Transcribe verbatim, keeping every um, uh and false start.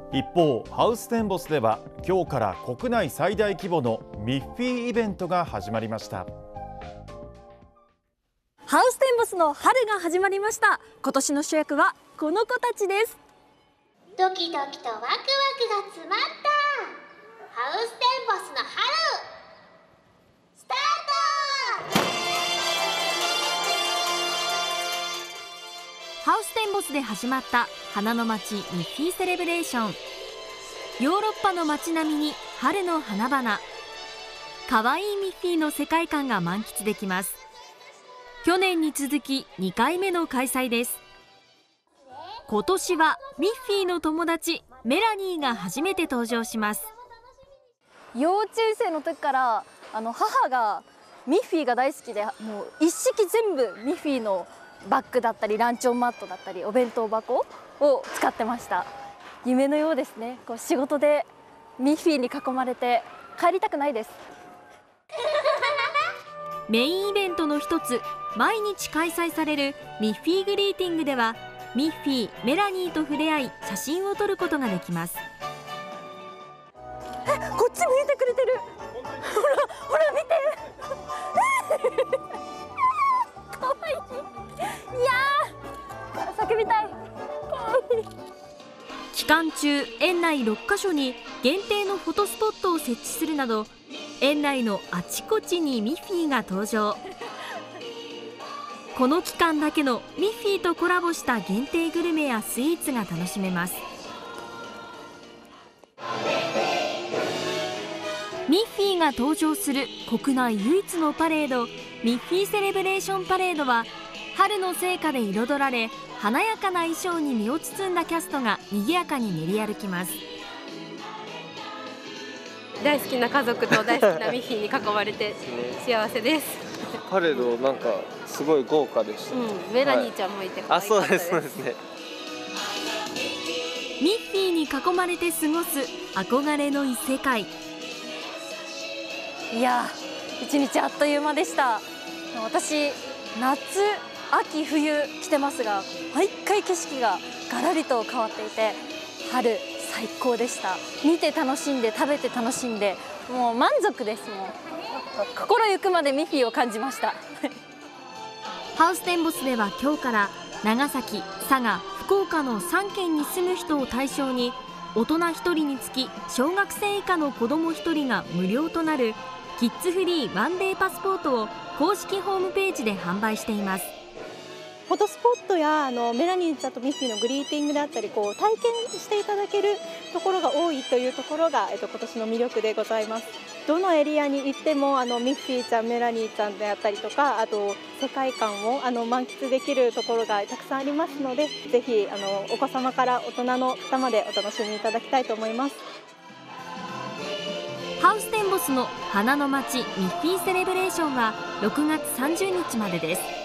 一方、ハウステンボスでは今日から国内最大規模のミッフィーイベントが始まりました。 ハウステンボスの春が始まりました。今年の主役はこの子たちです。 ドキドキとワクワクが詰まったハウステンボスの春スタート。 ハウステンボスで始まった花の街ミッフィーセレブレーション。ヨーロッパの街並みに春の花々、かわいいミッフィーの世界観が満喫できます。去年に続きにかいめの開催です。今年はミッフィーの友達メラニーが初めて登場します。 幼稚園生の時からあの母がミッフィーが大好きで、もう一式全部ミッフィーのバッグだったりランチョンマットだったりお弁当箱を使ってました。夢のようですね。こう仕事でミッフィーに囲まれて帰りたくないです。 メインイベントの一つ、毎日開催されるミッフィーグリーティングではミッフィー、メラニーと触れ合い写真を撮ることができます。 え、こっち見えてくれてる。ほらほら見て。かわいい。いやー、叫びたい。 期間中、園内ろっかしょに限定のフォトスポットを設置するなど、園内のあちこちにミッフィーが登場。この期間だけのミッフィーとコラボした限定グルメやスイーツが楽しめます。ミッフィーが登場する国内唯一のパレード、ミッフィーセレブレーションパレードは春の聖火で彩られ、華やかな衣装に身を包んだキャストが賑やかに練り歩きます。 大好きな家族と大好きなミッフィーに囲まれて幸せです。 パレードなんかすごい豪華でした。 うん、メラニーちゃんもいて可愛かったです。 あ、そうですそうですね。 ミッフィーに囲まれて過ごす憧れの異世界。 いやー、一日あっという間でした。私、夏、秋、冬来てますが、毎回景色がガラリと変わっていて、春最高でした。見て楽しんで食べて楽しんで、もう満足です。もう心ゆくまでミッフィーを感じました。 ハウステンボスでは今日から長崎、佐賀、福岡のさんけんに住む人を対象に、大人ひとりにつき小学生以下の子どもひとりが無料となるキッズフリーワンデーパスポートを公式ホームページで販売しています。 フォトスポットやあのメラニーちゃんとミッフィーのグリーティングであったり、こう体験していただけるところが多いというところが、えっと、今年の魅力でございます。どのエリアに行ってもあのミッフィーちゃん、メラニーちゃんであったりとか、あと世界観をあの満喫できるところがたくさんありますので、ぜひあのお子様から大人の方までお楽しみいただきたいと思います。 ハウステンボスの花の街ミッフィーセレブレーションはろくがつさんじゅうにちまでです。